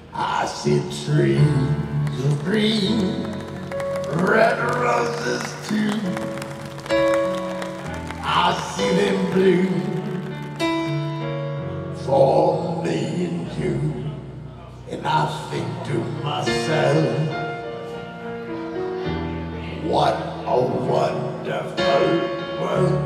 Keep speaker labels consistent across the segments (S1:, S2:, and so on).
S1: I see trees of green, red roses too. I see them bloom for me and you. And I think to myself, what a wonderful world.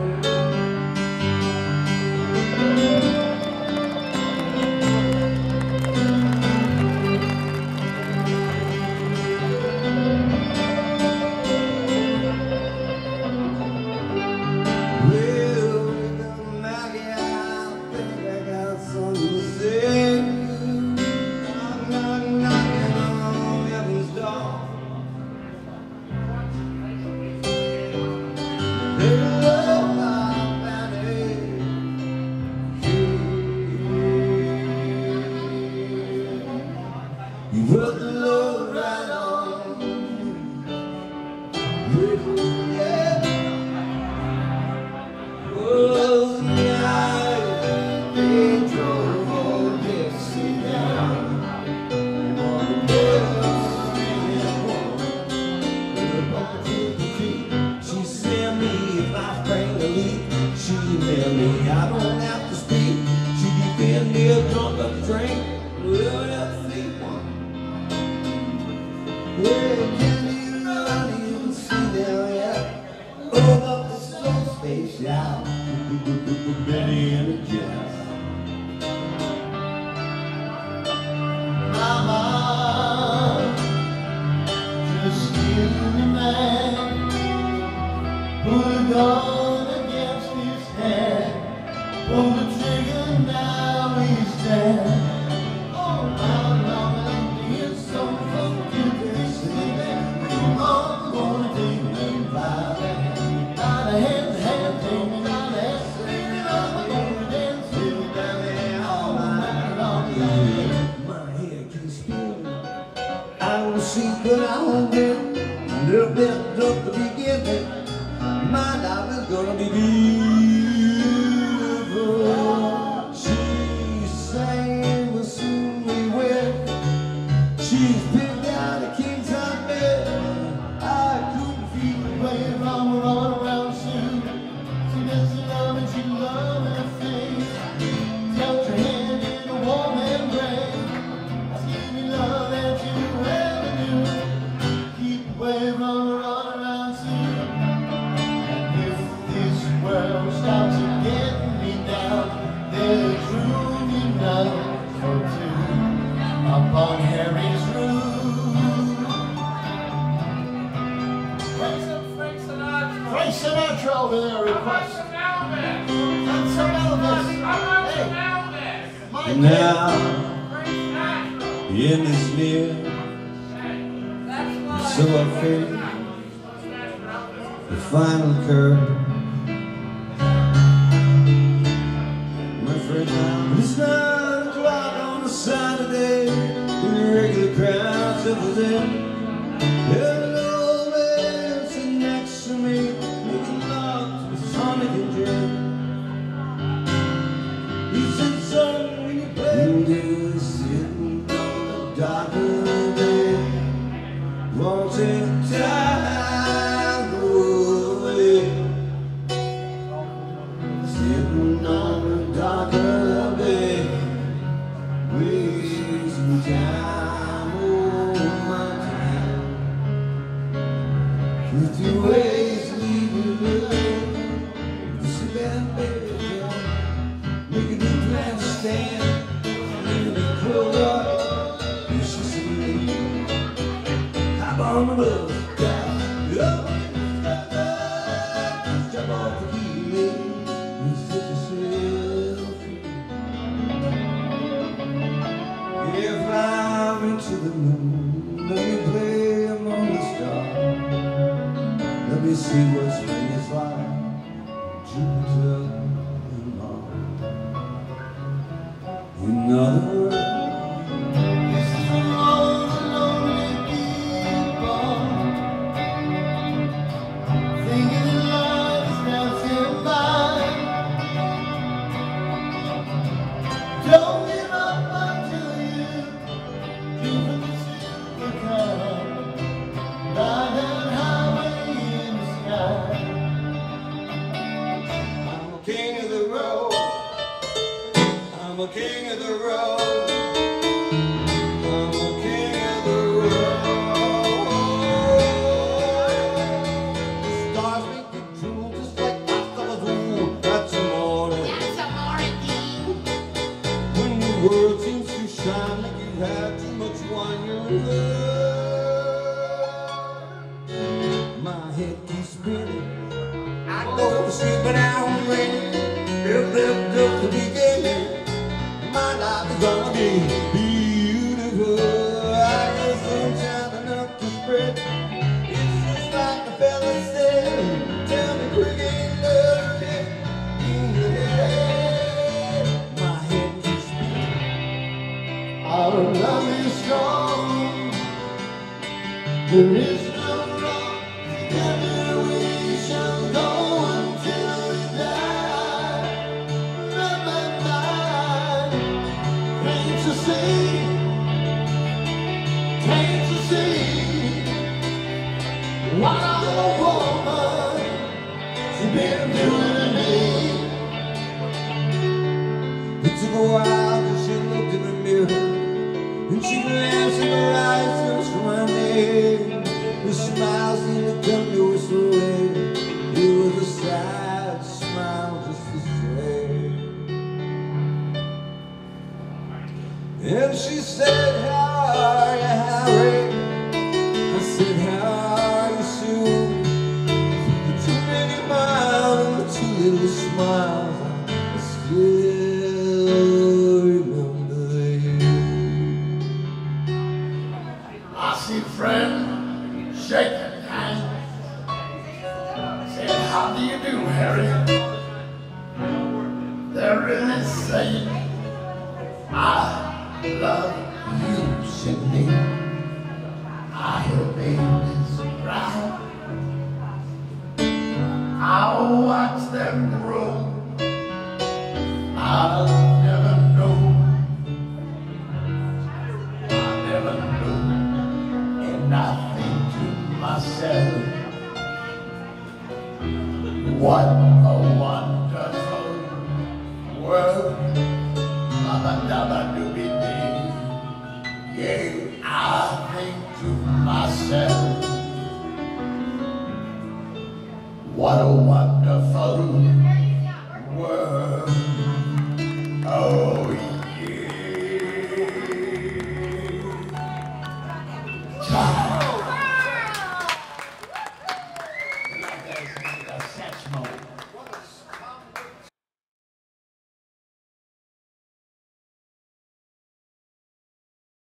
S1: You put the load right on. Yeah. Oh, night they drove all Dixie down on the bus, with a bucket in the tree. She sent me if I sprang a leak. She emailed me, I don't have to speak. She defend me a drunk up the drink. Well, that's the one. Well, can you not even see now yet? Oh, up the slow space out. Benny and the Jets. Mama, just give me man, put a gun against his head, pull the trigger, now he's dead. But I won't get a little bit of the beginning. My life is gonna be beautiful. She sang, will soon be wet. She's picked out a king-size bed. I couldn't feel the way from her all around soon. She does love and she loves her face. Touch her hand in a warm embrace. I give you love and you wave on the run around soon. And if this world stops and getting me down, there's room enough for two up on Harry's roof. Frank Sinatra. Frank Sinatra over there requests. That's some Elvis. Hey, now in this near. So I feel the final curve. My friend, now it's 9 o'clock on a Saturday, in the regular crowds that was in. There's an old man sitting next to me, making love to Sonic and Jim. He said, son, when you play, you're sitting on the dock of the bay. Won't take time away, sitting on the dock of the bay, wasting time, oh my time. 50 ways to leave you alone. You sit down, baby, girl, make a new plan to stand, leave me curled up, you should see me. On the bus, jump off the key, and set yourself free. Yeah, fly into the moon, let me play among the stars. Let me see what spring is like, Jupiter and Mars. In other words, don't give up until you King of the road, I'm a king of the road, I'm a king of the road. The stars make it true, just like I do. That's amore.
S2: That's amore, King.
S1: When your world seems to shine like you've had too much wine, you're in love. My head keeps spinning, I go to sleep but I'm raining. Lift up the beginning. My life is gonna be beautiful. I got sunshine enough to spread. It's just like the fella said. Tell me quick, ain't love yet in the head. My head keeps spinning. Our love is strong. There is no wrong. Together we shall go until we die. Can't you see what a woman she's been doing to me? It took a while till she looked in the mirror and she glanced in her eyes and from her name. The smile seemed to come to us away. It was a sad smile just the same. And she said, how are you, Harry? I said, how are you, Sue? For too many miles and the too little smiles, I still remember you.
S3: I see friends shaking hands, saying, how do you do, Harry? They're really saying, I love you, Sydney. I hear babies cry. I'll watch them grow. I'll never know. I'll never know. And I think to myself, what a wonderful world. Yeah, I think to myself, what a wonderful